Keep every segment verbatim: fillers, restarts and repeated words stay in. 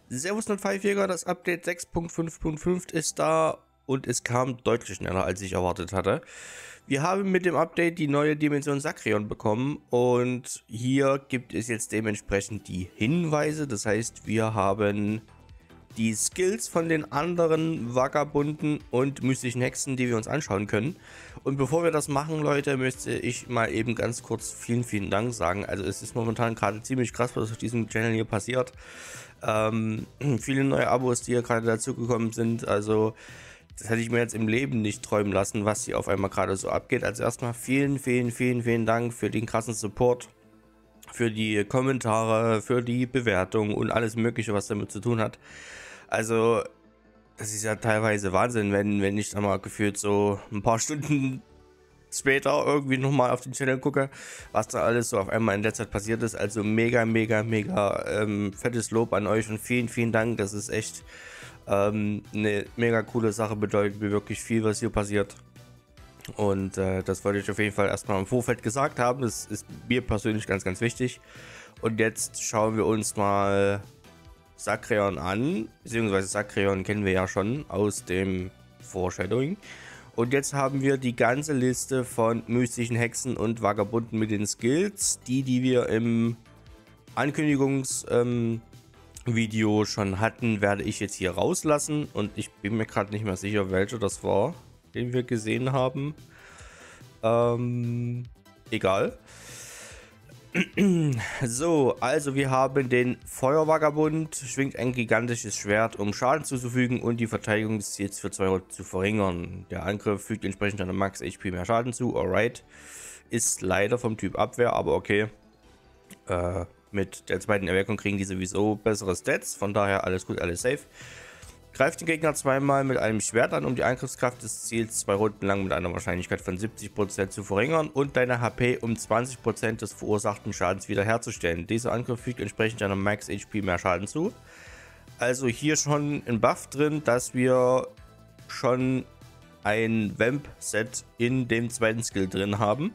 Servus null fünf Jäger, das Update sechs Punkt fünf Punkt fünf ist da und es kam deutlich schneller, als ich erwartet hatte. Wir haben mit dem Update die neue Dimension Sacrion bekommen und hier gibt es jetzt dementsprechend die Hinweise. Das heißt, wir haben die Skills von den anderen Vagabunden und mystischen Hexen, die wir uns anschauen können. Und bevor wir das machen, Leute, möchte ich mal eben ganz kurz vielen, vielen Dank sagen. Also es ist momentan gerade ziemlich krass, was auf diesem Channel hier passiert. Ähm, viele neue Abos, die hier gerade dazugekommen sind. Also das hätte ich mir jetzt im Leben nicht träumen lassen, was hier auf einmal gerade so abgeht. Also erstmal vielen, vielen, vielen, vielen Dank für den krassen Support, für die Kommentare, für die Bewertung und alles Mögliche, was damit zu tun hat. Also, das ist ja teilweise Wahnsinn, wenn, wenn ich da mal gefühlt so ein paar Stunden später irgendwie nochmal auf den Channel gucke, was da alles so auf einmal in der Zeit passiert ist. Also mega, mega, mega ähm, fettes Lob an euch und vielen, vielen Dank. Das ist echt ähm, eine mega coole Sache, bedeutet mir wirklich viel, was hier passiert. Und äh, das wollte ich auf jeden Fall erstmal im Vorfeld gesagt haben. Das ist mir persönlich ganz, ganz wichtig. Und jetzt schauen wir uns mal Sacrion an, beziehungsweise Sacrion kennen wir ja schon aus dem Foreshadowing. Und jetzt haben wir die ganze Liste von mystischen Hexen und Vagabunden mit den Skills, die, die wir im Ankündigungsvideo ähm, schon hatten, werde ich jetzt hier rauslassen. Und ich bin mir gerade nicht mehr sicher, welcher das war, den wir gesehen haben. Ähm, egal. So, also wir haben den Feuervagabund, schwingt ein gigantisches Schwert, um Schaden zuzufügen und die Verteidigung des Ziels für zwei Runden zu verringern. Der Angriff fügt entsprechend einer Max H P mehr Schaden zu, alright. Ist leider vom Typ Abwehr, aber okay. Äh, mit der zweiten Erweckung kriegen die sowieso bessere Stats, von daher alles gut, alles safe. Greift den Gegner zweimal mit einem Schwert an, um die Angriffskraft des Ziels zwei Runden lang mit einer Wahrscheinlichkeit von siebzig Prozent zu verringern und deine H P um zwanzig Prozent des verursachten Schadens wiederherzustellen. Dieser Angriff fügt entsprechend einer Max H P mehr Schaden zu. Also hier schon ein Buff drin, dass wir schon ein Vamp-Set in dem zweiten Skill drin haben,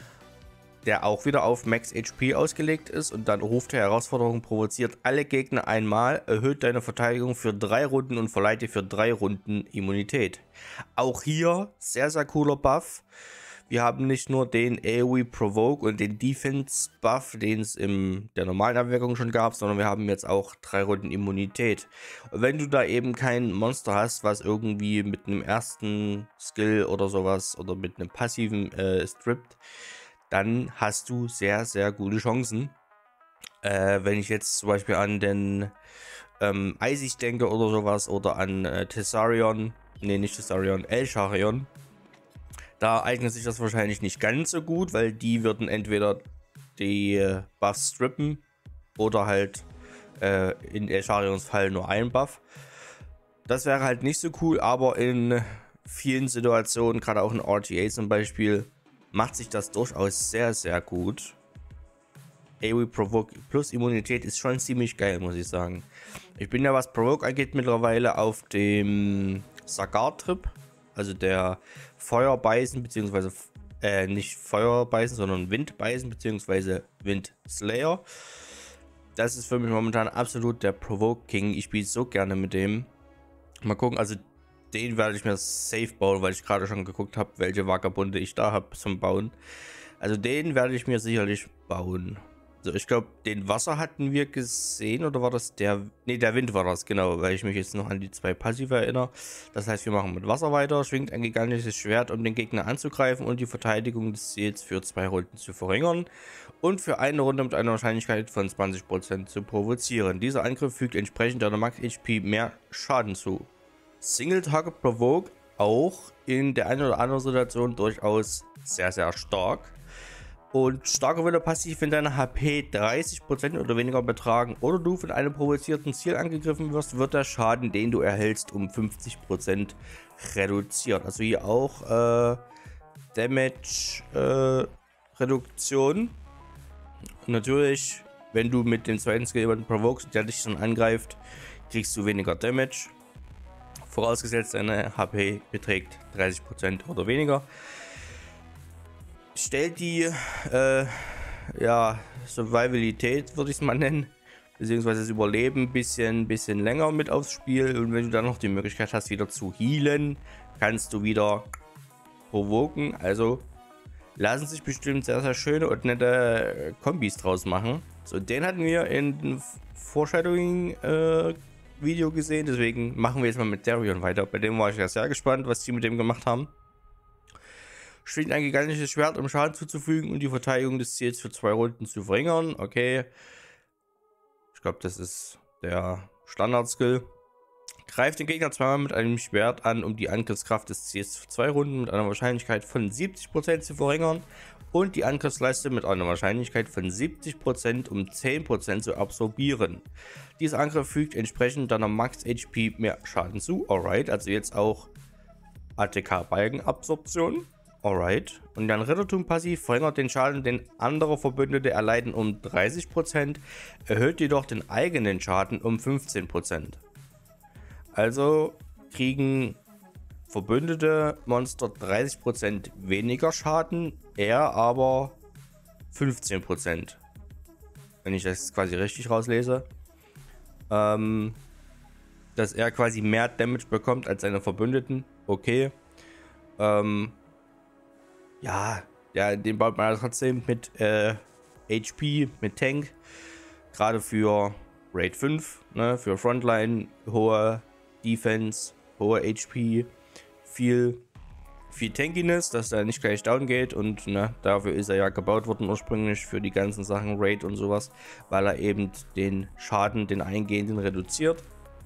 der auch wieder auf Max H P ausgelegt ist und dann ruft der Herausforderung, provoziert alle Gegner einmal, erhöht deine Verteidigung für drei Runden und verleiht dir für drei Runden Immunität. Auch hier sehr, sehr cooler Buff. Wir haben nicht nur den AoE Provoke und den Defense Buff, den es in der normalen Abwirkung schon gab, sondern wir haben jetzt auch drei Runden Immunität. Und wenn du da eben kein Monster hast, was irgendwie mit einem ersten Skill oder sowas oder mit einem passiven äh, strippt, dann hast du sehr, sehr gute Chancen. Äh, wenn ich jetzt zum Beispiel an den ähm, Eisig denke oder sowas oder an äh, Thessarion, ne, nicht Thessarion, Elcharion, da eignet sich das wahrscheinlich nicht ganz so gut, weil die würden entweder die äh, Buffs strippen oder halt äh, in Elcharions Fall nur einen Buff. Das wäre halt nicht so cool, aber in vielen Situationen, gerade auch in R T A zum Beispiel, macht sich das durchaus sehr, sehr gut. AoE Provoke plus Immunität ist schon ziemlich geil, muss ich sagen. Ich bin ja, was Provoke angeht, mittlerweile auf dem Sagar-Trip. Also der Feuerbeißen, beziehungsweise äh, nicht Feuerbeißen, sondern Windbeißen, beziehungsweise Windslayer. Das ist für mich momentan absolut der Provoke King. Ich spiele so gerne mit dem. Mal gucken, also den werde ich mir safe bauen, weil ich gerade schon geguckt habe, welche Vagabunde ich da habe zum Bauen. Also den werde ich mir sicherlich bauen. So, ich glaube, den Wasser hatten wir gesehen, oder war das der... Ne, der Wind war das, genau, weil ich mich jetzt noch an die zwei Passive erinnere. Das heißt, wir machen mit Wasser weiter, schwingt ein gigantisches Schwert, um den Gegner anzugreifen und die Verteidigung des Ziels für zwei Runden zu verringern und für eine Runde mit einer Wahrscheinlichkeit von zwanzig Prozent zu provozieren. Dieser Angriff fügt entsprechend einer Max H P mehr Schaden zu. Single Target Provoke auch in der einen oder anderen Situation durchaus sehr, sehr stark. Und starker Wille passiv, wenn deine H P dreißig Prozent oder weniger betragen oder du von einem provozierten Ziel angegriffen wirst, wird der Schaden, den du erhältst, um fünfzig Prozent reduziert. Also hier auch äh, Damage äh, Reduktion. Und natürlich, wenn du mit dem zweiten Skill jemanden provokst, der dich dann angreift, kriegst du weniger Damage. Vorausgesetzt, deine H P beträgt dreißig Prozent oder weniger. Stellt die äh, ja, Survivalität, würde ich es mal nennen, beziehungsweise das Überleben ein bisschen, bisschen länger mit aufs Spiel. Und wenn du dann noch die Möglichkeit hast, wieder zu healen, kannst du wieder provoken. Also lassen sich bestimmt sehr, sehr schöne und nette Kombis draus machen. So, den hatten wir in dem Foreshadowing-Video äh, gesehen. Deswegen machen wir jetzt mal mit Darion weiter. Bei dem war ich ja sehr gespannt, was die mit dem gemacht haben. Schwingt ein gigantisches Schwert, um Schaden zuzufügen und die Verteidigung des Ziels für zwei Runden zu verringern. Okay. Ich glaube, das ist der Standard-Skill. Greift den Gegner zweimal mit einem Schwert an, um die Angriffskraft des Ziels für zwei Runden mit einer Wahrscheinlichkeit von siebzig Prozent zu verringern und die Angriffsleiste mit einer Wahrscheinlichkeit von siebzig Prozent um zehn Prozent zu absorbieren. Dieser Angriff fügt entsprechend deiner Max H P mehr Schaden zu. Alright, also jetzt auch A T K-Balkenabsorption. Alright. Und dann Rittertum-Passiv verringert den Schaden, den andere Verbündete erleiden, um dreißig Prozent, erhöht jedoch den eigenen Schaden um fünfzehn Prozent. Also kriegen verbündete Monster dreißig Prozent weniger Schaden, er aber fünfzehn Prozent. Wenn ich das quasi richtig rauslese. Ähm, dass er quasi mehr Damage bekommt als seine Verbündeten. Okay. Ähm, ja, ja, den baut man trotzdem mit äh, H P, mit Tank. Gerade für Raid fünf, ne, für Frontline, hohe Defense, hohe H P, viel, viel Tankiness, dass er nicht gleich down geht und ne, dafür ist er ja gebaut worden ursprünglich für die ganzen Sachen Raid und sowas, weil er eben den Schaden, den eingehenden reduziert.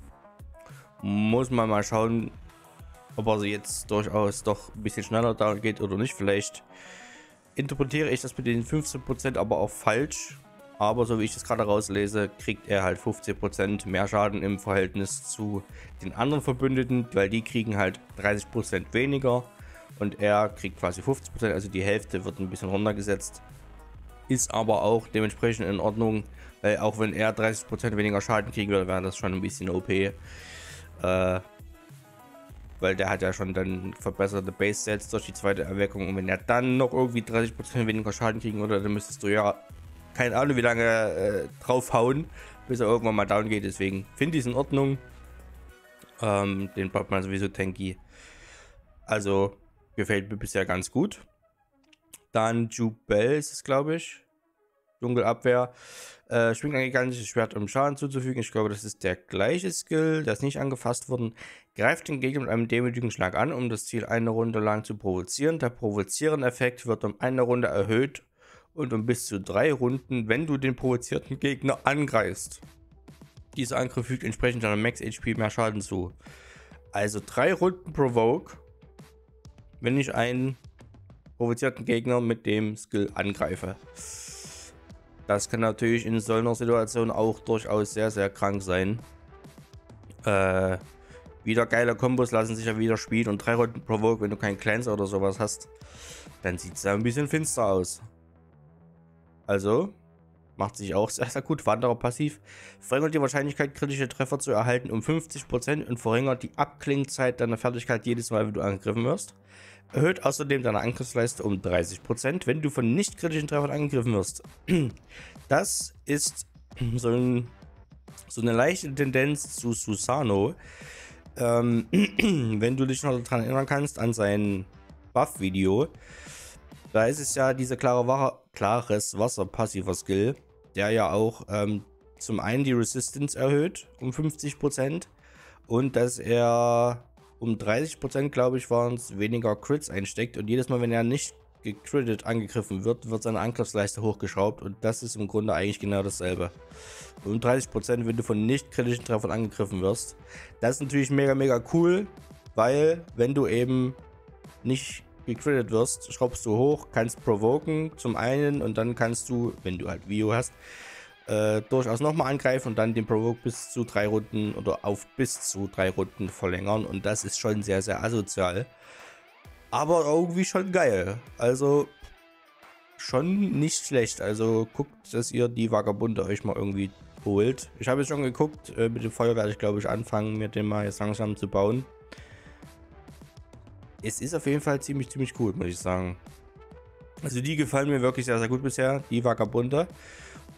Muss man mal schauen, ob er jetzt durchaus doch ein bisschen schneller down geht oder nicht. Vielleicht interpretiere ich das mit den fünfzehn Prozent aber auch falsch. Aber so wie ich das gerade rauslese, kriegt er halt fünfzehn Prozent mehr Schaden im Verhältnis zu den anderen Verbündeten, weil die kriegen halt dreißig Prozent weniger und er kriegt quasi fünfzig Prozent, also die Hälfte wird ein bisschen runtergesetzt. Ist aber auch dementsprechend in Ordnung, weil auch wenn er dreißig Prozent weniger Schaden kriegen würde, wäre das schon ein bisschen O P. Äh, weil der hat ja schon dann verbesserte Base-Sets durch die zweite Erweckung und wenn er dann noch irgendwie dreißig Prozent weniger Schaden kriegen würde, dann müsstest du ja keine Ahnung wie lange äh, draufhauen, bis er irgendwann mal down geht. Deswegen finde ich es in Ordnung. Ähm, den baut man sowieso tanky. Also gefällt mir bisher ganz gut. Dann Jubel ist es, glaube ich. Dunkelabwehr. Äh, schwingt ein gigantisches Schwert, um Schaden zuzufügen. Ich glaube, das ist der gleiche Skill. Der ist nicht angefasst worden. Greift den Gegner mit einem demütigen Schlag an, um das Ziel eine Runde lang zu provozieren. Der Provozieren-Effekt wird um eine Runde erhöht und um bis zu drei Runden, wenn du den provozierten Gegner angreifst. Dieser Angriff fügt entsprechend deiner Max H P mehr Schaden zu. Also drei Runden Provoke, wenn ich einen provozierten Gegner mit dem Skill angreife. Das kann natürlich in so einer Situation auch durchaus sehr, sehr krank sein. Äh, wieder geile Kombos lassen sich ja wieder spielen und drei Runden Provoke, wenn du keinen Cleanser oder sowas hast, dann sieht es ja ein bisschen finster aus. Also, macht sich auch sehr, sehr gut. Wanderer passiv. Verringert die Wahrscheinlichkeit, kritische Treffer zu erhalten um fünfzig Prozent und verringert die Abklingzeit deiner Fertigkeit jedes Mal, wenn du angegriffen wirst. Erhöht außerdem deine Angriffsleiste um dreißig Prozent, wenn du von nicht kritischen Treffern angegriffen wirst. Das ist so, ein, so eine leichte Tendenz zu Susano. Ähm, wenn du dich noch daran erinnern kannst, an sein Buff-Video. Da ist es ja dieser klare Wasser, klares Wasser passiver Skill, der ja auch ähm, zum einen die Resistance erhöht um fünfzig Prozent und dass er um dreißig Prozent, glaube ich, waren es, weniger Crits einsteckt und jedes Mal, wenn er nicht gecrittet angegriffen wird, wird seine Angriffsleiste hochgeschraubt und das ist im Grunde eigentlich genau dasselbe. Um dreißig Prozent, wenn du von nicht kritischen Treffern angegriffen wirst. Das ist natürlich mega, mega cool, weil wenn du eben nicht gecrittet wirst, schraubst du hoch, kannst provoken zum einen und dann kannst du, wenn du halt Vio hast, äh, durchaus nochmal angreifen und dann den Provoke bis zu drei Runden oder auf bis zu drei Runden verlängern und das ist schon sehr, sehr asozial. Aber irgendwie schon geil. Also schon nicht schlecht. Also guckt, dass ihr die Vagabunde euch mal irgendwie holt. Ich habe jetzt schon geguckt, äh, mit dem Feuer werde ich glaube ich anfangen, mir den mal jetzt langsam zu bauen. Es ist auf jeden Fall ziemlich, ziemlich cool, muss ich sagen. Also die gefallen mir wirklich sehr, sehr gut bisher, die Vagabunde.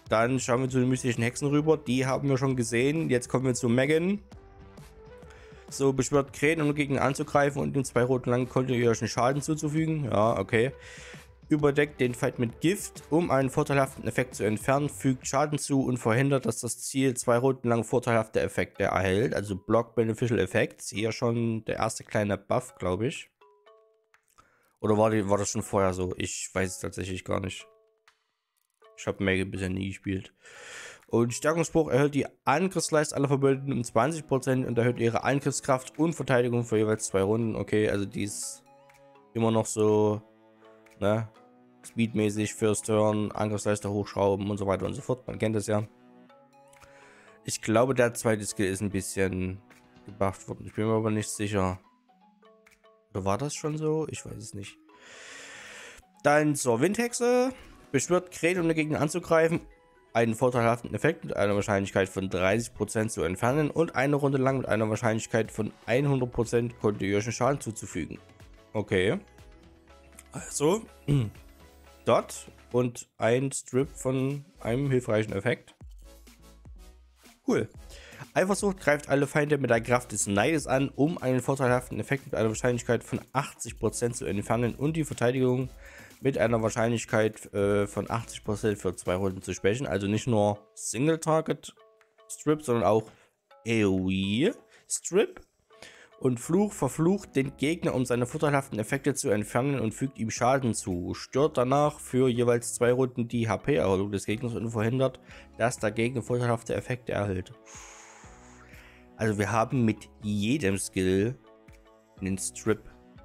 Dann schauen wir zu den mystischen Hexen rüber. Die haben wir schon gesehen. Jetzt kommen wir zu Megan. So, beschwört Krähen, um gegen anzugreifen und in zwei Runden lang kontinuierlichen Schaden zuzufügen. Ja, okay. Überdeckt den Feind mit Gift, um einen vorteilhaften Effekt zu entfernen, fügt Schaden zu und verhindert, dass das Ziel zwei Runden lang vorteilhafte Effekte erhält. Also Block Beneficial Effects. Hier schon der erste kleine Buff, glaube ich. Oder war, die, war das schon vorher so? Ich weiß es tatsächlich gar nicht. Ich habe Megan bisher nie gespielt. Und Stärkungsbruch erhöht die Angriffsleistung aller Verbündeten um zwanzig Prozent und erhöht ihre Angriffskraft und Verteidigung für jeweils zwei Runden. Okay, also die ist immer noch so, ne, speedmäßig, First Turn, Angriffsleistung hochschrauben und so weiter und so fort. Man kennt das ja. Ich glaube, der zweite Skill ist ein bisschen gebufft worden. Ich bin mir aber nicht sicher. Oder war das schon so? Ich weiß es nicht. Dann zur Windhexe. Beschwört Krähen, um den Gegner anzugreifen, einen vorteilhaften Effekt mit einer Wahrscheinlichkeit von dreißig Prozent zu entfernen und eine Runde lang mit einer Wahrscheinlichkeit von hundert Prozent kontinuierlichen Schaden zuzufügen. Okay. Also, dort und ein Strip von einem hilfreichen Effekt. Cool. Eifersucht greift alle Feinde mit der Kraft des Neides an, um einen vorteilhaften Effekt mit einer Wahrscheinlichkeit von achtzig Prozent zu entfernen und die Verteidigung mit einer Wahrscheinlichkeit äh, von achtzig Prozent für zwei Runden zu schwächen. Also nicht nur Single Target Strip, sondern auch AoE Strip. Und Fluch verflucht den Gegner, um seine vorteilhaften Effekte zu entfernen und fügt ihm Schaden zu. Stört danach für jeweils zwei Runden die H P-Erholung des Gegners und verhindert, dass der Gegner vorteilhafte Effekte erhält. Also wir haben mit jedem Skill einen Strip.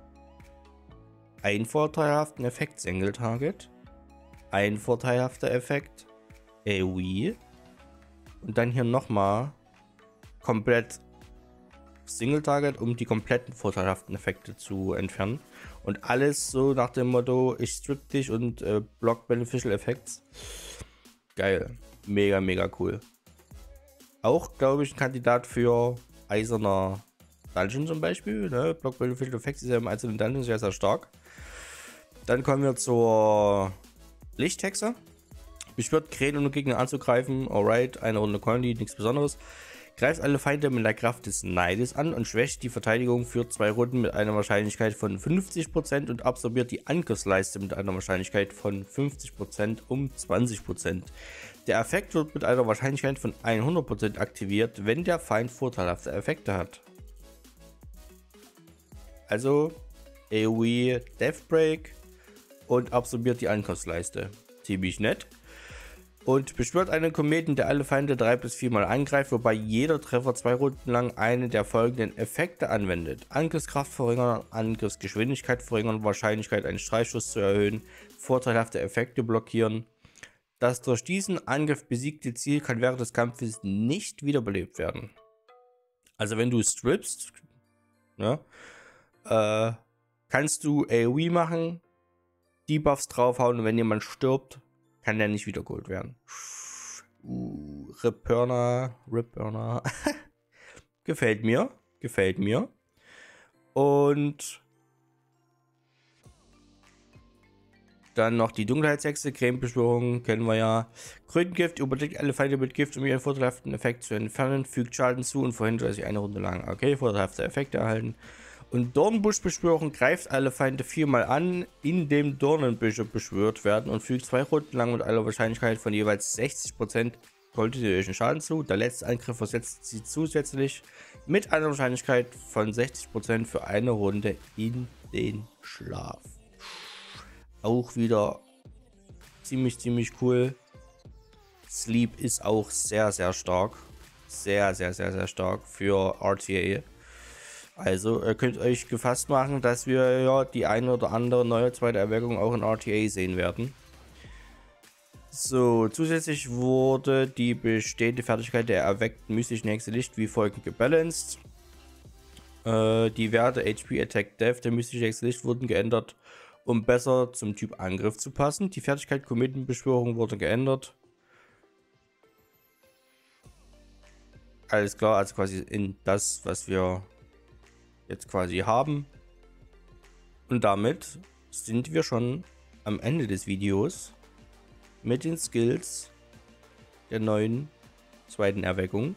Ein vorteilhaften Effekt Single Target, ein vorteilhafter Effekt AoE und dann hier nochmal komplett Single Target, um die kompletten vorteilhaften Effekte zu entfernen. Und alles so nach dem Motto, ich strip dich und äh, block Beneficial Effects. Geil, mega, mega cool. Auch, glaube ich, ein Kandidat für Eiserner Dungeon zum Beispiel. Ne? Block Beneficial Effects ist ja im einzelnen Dungeon sehr, sehr stark. Dann kommen wir zur Lichthexe. Beschwört Krähen, um den Gegner anzugreifen. Alright, eine Runde Colony, nichts Besonderes. Greift alle Feinde mit der Kraft des Neides an und schwächt die Verteidigung für zwei Runden mit einer Wahrscheinlichkeit von fünfzig Prozent und absorbiert die Angriffsleiste mit einer Wahrscheinlichkeit von fünfzig Prozent um zwanzig Prozent. Der Effekt wird mit einer Wahrscheinlichkeit von hundert Prozent aktiviert, wenn der Feind vorteilhafte Effekte hat. Also AoE Deathbreak und absorbiert die Angriffsleiste. Ziemlich nett. Und beschwört einen Kometen, der alle Feinde drei bis vier Mal angreift, wobei jeder Treffer zwei Runden lang einen der folgenden Effekte anwendet. Angriffskraft verringern, Angriffsgeschwindigkeit verringern, Wahrscheinlichkeit einen Streifschuss zu erhöhen, vorteilhafte Effekte blockieren. Das durch diesen Angriff besiegte Ziel kann während des Kampfes nicht wiederbelebt werden. Also wenn du strippst, ne, äh, kannst du AoE machen, Debuffs draufhauen und wenn jemand stirbt, kann der nicht wiedergeholt werden. Uh, Rip Burner, Rip Burner. Gefällt mir, gefällt mir. Und dann noch die Dunkelheitshexe, Cremebeschwörung, kennen wir ja. Krötengift überdeckt alle Feinde mit Gift, um ihren vorteilhaften Effekt zu entfernen, fügt Schaden zu und verhindert, dass sie eine Runde lang, okay, vorteilhafte Effekte erhalten. Und Dornbuschbeschwörung greift alle Feinde viermal an, indem Dornenbüsche beschwört werden und fügt zwei Runden lang mit einer Wahrscheinlichkeit von jeweils sechzig Prozent kontinuierlichen Schaden zu. Der letzte Angriff versetzt sie zusätzlich mit einer Wahrscheinlichkeit von sechzig Prozent für eine Runde in den Schlaf. Auch wieder ziemlich, ziemlich cool. Sleep ist auch sehr, sehr stark. Sehr, sehr, sehr, sehr stark für R T A. Also ihr könnt euch gefasst machen, dass wir ja die eine oder andere neue zweite Erweckung auch in R T A sehen werden. So, zusätzlich wurde die bestehende Fertigkeit der erweckten mystischen Hexe Licht wie folgend gebalanced. Äh, die Werte H P, Attack, Death der mystischen Hexe Licht wurden geändert, um besser zum Typ Angriff zu passen. Die Fertigkeit Kometenbeschwörung wurde geändert. Alles klar, also quasi in das, was wir jetzt quasi haben. Und damit sind wir schon am Ende des Videos mit den Skills der neuen zweiten Erweckung.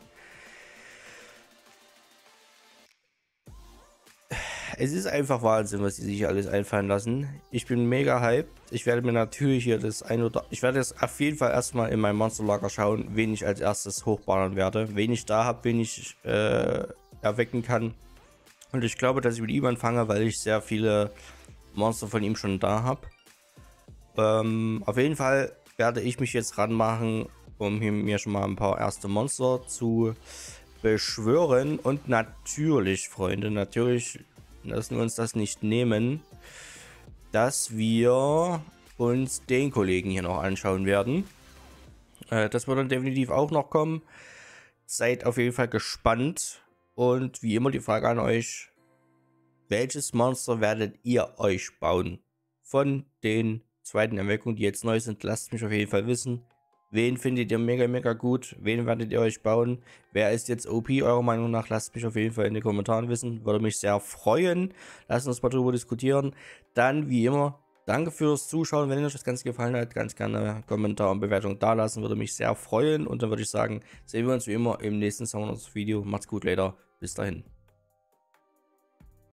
Es ist einfach Wahnsinn, was die sich alles einfallen lassen. Ich bin mega hyped. Ich werde mir natürlich hier das ein oder ich werde jetzt auf jeden Fall erstmal in mein Monsterlager schauen, wen ich als erstes hochballern werde. Wen ich da habe, wen ich äh, erwecken kann. Und ich glaube, dass ich mit ihm anfange, weil ich sehr viele Monster von ihm schon da habe. Ähm, auf jeden Fall werde ich mich jetzt ranmachen, um hier mir schon mal ein paar erste Monster zu beschwören. Und natürlich, Freunde, natürlich lassen wir uns das nicht nehmen, dass wir uns den Kollegen hier noch anschauen werden. Äh, das wird dann definitiv auch noch kommen. Seid auf jeden Fall gespannt. Und wie immer die Frage an euch: Welches Monster werdet ihr euch bauen? Von den zweiten Erweckungen, die jetzt neu sind, lasst mich auf jeden Fall wissen. Wen findet ihr mega, mega gut? Wen werdet ihr euch bauen? Wer ist jetzt O P eurer Meinung nach? Lasst mich auf jeden Fall in den Kommentaren wissen. Würde mich sehr freuen. Lasst uns mal darüber diskutieren. Dann, wie immer, danke fürs Zuschauen. Wenn euch das Ganze gefallen hat, ganz gerne Kommentar und Bewertung da lassen. Würde mich sehr freuen. Und dann würde ich sagen, sehen wir uns wie immer im nächsten Soundhouse Video. Macht's gut, later. Bis dahin.